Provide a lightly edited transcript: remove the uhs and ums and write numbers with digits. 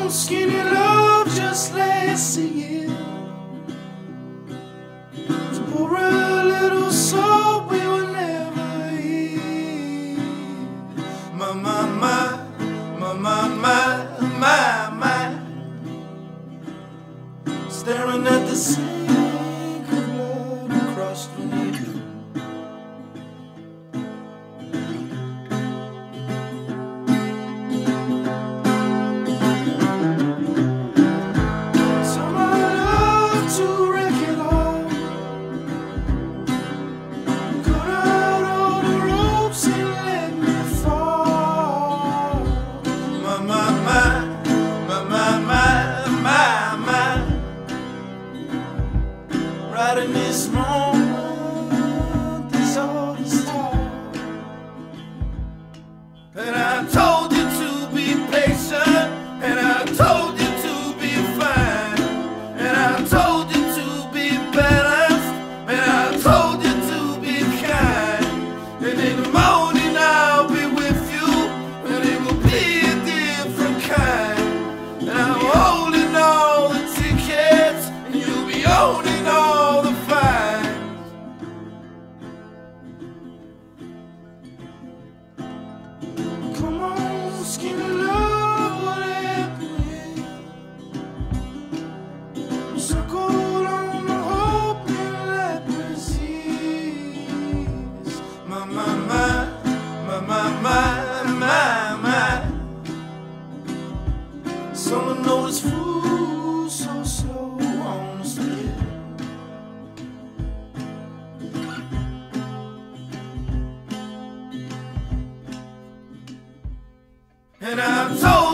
on, skinny love, just let's sing it. To pour a little salt we will never eat. My, my, my, my, my, my, my, my. Staring at the sink of blood across the knee. Right in this moment, this all is taught. And I told you to be patient, and I told you to be fine, and I told you to be balanced, and I told you to be kind. And in the morning I'll be with you, and it will be a different kind. And I'm holding all the tickets, and you'll be owning all the fines. Come on, skinny love, what happened? Circled on the hope and leprosies. My, my, my, my, my, my, my, my. Someone noticed food so slow on the stairs. And I told